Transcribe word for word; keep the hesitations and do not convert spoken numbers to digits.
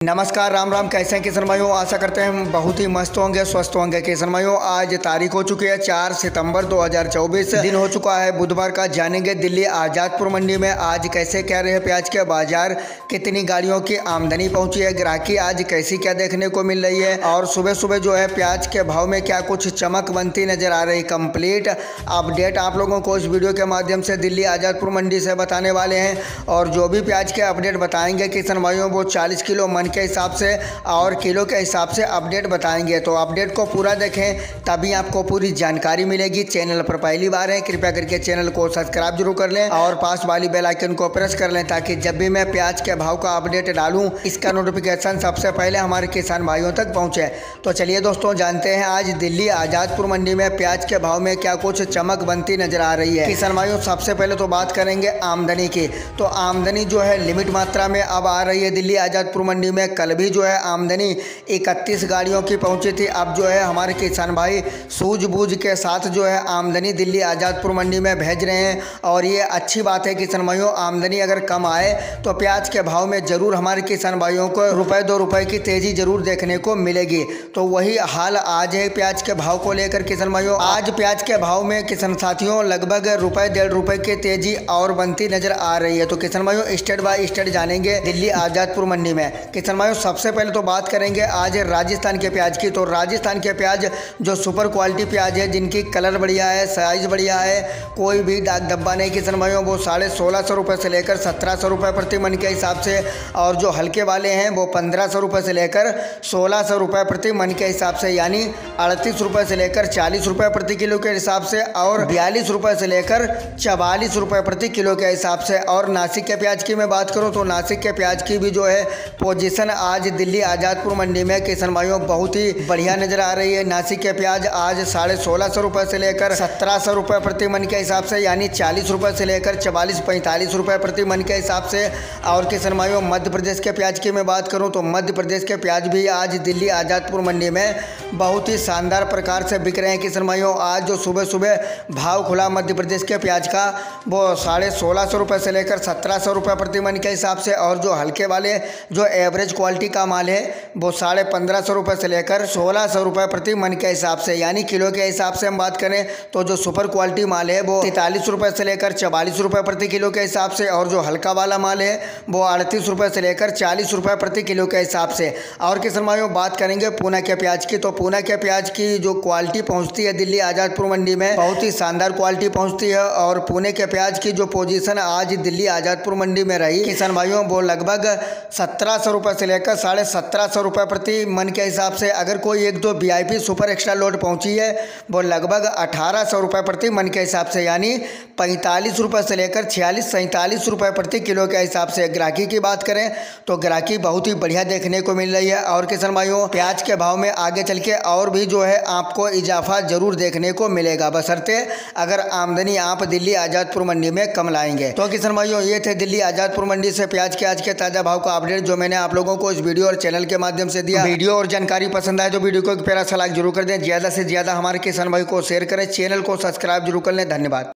नमस्कार, राम राम। कैसे हैं किसान भाइयों? आशा करते हैं बहुत ही मस्त होंगे, स्वस्थ होंगे। किसान भाइयों, आज तारीख हो चुकी है चार सितंबर दो हज़ार चौबीस। दिन हो चुका है बुधवार का। जानेंगे दिल्ली आजादपुर मंडी में आज कैसे क्या रहे प्याज के बाजार, कितनी गाड़ियों की आमदनी पहुंची है, ग्राहकी आज कैसी क्या देखने को मिल रही है, और सुबह सुबह जो है प्याज के भाव में क्या कुछ चमक बनती नजर आ रही। कंप्लीट अपडेट आप लोगों को इस वीडियो के माध्यम से दिल्ली आजादपुर मंडी से बताने वाले हैं। और जो भी प्याज के अपडेट बताएंगे किसान भाइयों, वो चालीस किलो मन के हिसाब से और किलो के हिसाब से अपडेट बताएंगे। तो अपडेट को पूरा देखें, तभी आपको पूरी जानकारी मिलेगी। चैनल पर पहली बार है, कृपया करके चैनल को सब्सक्राइब जरूर कर लें और पास वाली बेल आइकन को प्रेस कर लें, ताकि जब भी मैं प्याज के भाव का अपडेट डालूं, इसका नोटिफिकेशन सबसे पहले हमारे किसान भाइयों तक पहुंचे। तो चलिए दोस्तों, जानते हैं आज दिल्ली आजादपुर मंडी में प्याज के भाव में क्या कुछ चमक बनती नजर आ रही है। किसान भाइयों, सबसे पहले तो बात करेंगे आमदनी की। तो आमदनी जो है लिमिट मात्रा में अब आ रही है दिल्ली आजादपुर मंडी में। कल भी जो है आमदनी इकतीस गाड़ियों की पहुंची थी। अब जो है हमारे किसान भाई सूझबूझ के साथ जो है आमदनी दिल्ली आजादपुर मंडी में भेज रहे हैं, और ये अच्छी बात है किसान भाइयों। आमदनी अगर कम आए तो प्याज के भाव में जरूर हमारे किसान भाइयों को रुपए दो रुपए की तेजी जरूर देखने को मिलेगी। तो वही हाल आज है प्याज के भाव को लेकर किसान भाइयों। आज प्याज के भाव में किसान साथियों लगभग रुपए डेढ़ रुपए की तेजी और बनती नजर आ रही है। तो किसान भाइयों, स्टेट बाय स्टेट जानेंगे दिल्ली आजादपुर मंडी में। किसान भाइयों, सबसे पहले तो बात करेंगे आज राजस्थान के प्याज की। तो राजस्थान के प्याज जो सुपर क्वालिटी प्याज है, जिनकी कलर बढ़िया है, साइज बढ़िया है, कोई भी दाग धब्बा नहीं किसान भाइयों, वो साढ़े सोलह सौ रुपये से लेकर सत्रह सौ रुपये प्रति मन के हिसाब से, और जो हल्के वाले हैं वो पंद्रह सौ रुपये से लेकर सोलह सौ रुपये प्रति मन के हिसाब से, यानी अड़तीस रुपये से लेकर चालीस रुपये प्रति किलो के हिसाब से, और बयालीस रुपये से लेकर चवालीस रुपये प्रति किलो के हिसाब से। और नासिक के प्याज की मैं बात करूँ तो नासिक के प्याज की भी जो है पोजीशन आज दिल्ली आजादपुर मंडी में किसान भाइयों बहुत ही बढ़िया नजर आ रही है। नासिक के प्याज आज साढ़े सोलह सौ रुपये से लेकर सत्रह सौ रुपये प्रति मन के हिसाब से, यानी चालीस रुपये से लेकर चवालीस पैंतालीस रुपये प्रति मन के हिसाब से। और किसान भाइयों, मध्य प्रदेश के प्याज की मैं बात करूं तो मध्य प्रदेश के प्याज भी आज दिल्ली आजादपुर मंडी में बहुत ही शानदार प्रकार से बिक रहे हैं किसान भाइयों। आज जो सुबह सुबह भाव खुला मध्य प्रदेश के प्याज का, वो साढ़े सोलह सौ रुपये से लेकर सत्रह सौ रुपये प्रति मन के हिसाब से, और जो हल्के वाले जो एवरेज क्वालिटी का माल है वो साढ़े पंद्रह सौ रुपये से लेकर सोलह सौ रुपये प्रति मन के हिसाब से, यानी किलो के हिसाब से हम बात करें तो जो सुपर क्वालिटी माल है वो तैंतालीस रुपये से लेकर चवालीस रुपये प्रति किलो के हिसाब से, और जो हल्का वाला माल है वो अड़तीस रुपये से लेकर चालीस रुपये प्रति किलो के हिसाब से। और किसान भाइयों, बात करेंगे पूना के प्याज की। तो पूना के प्याज की जो क्वालिटी पहुँचती है दिल्ली आजादपुर मंडी में, बहुत ही शानदार क्वालिटी पहुँचती है। और पुणे के प्याज की जो पोजीशन आज दिल्ली आजादपुर मंडी में रही किसान भाइयों, वो लगभग सत्रह सौ रुपये से लेकर साढ़े सत्रह सौ रुपये प्रति मन के हिसाब से। अगर कोई एक दो वीआईपी सुपर एक्स्ट्रा लोड पहुंची है वो लगभग अठारह सौ रुपये प्रति मन के हिसाब से, यानी पैंतालीस रुपये से लेकर छियालीस सैंतालीस रुपये प्रति किलो के हिसाब से। ग्राहकी की बात करें तो ग्राहकी बहुत ही बढ़िया देखने को मिल रही है। और किसान भाइयों, प्याज के भाव में आगे चल के और भी जो है आपको इजाफा जरूर देखने को मिलेगा, बशर्ते अगर आमदनी आप दिल्ली आजादपुर मंडी में कम लाएंगे। तो किसान भाइयों, ये थे दिल्ली आजादपुर मंडी से प्याज के आज के ताजा भाव का अपडेट, जो मैंने आप लोगों को इस वीडियो और चैनल के माध्यम से दिया। वीडियो और जानकारी पसंद आए तो वीडियो को एक प्यारा सा लाइक जरूर कर दें, ज्यादा से ज्यादा हमारे किसान भाई को शेयर करें, चैनल को सब्सक्राइब जरूर कर लें। धन्यवाद।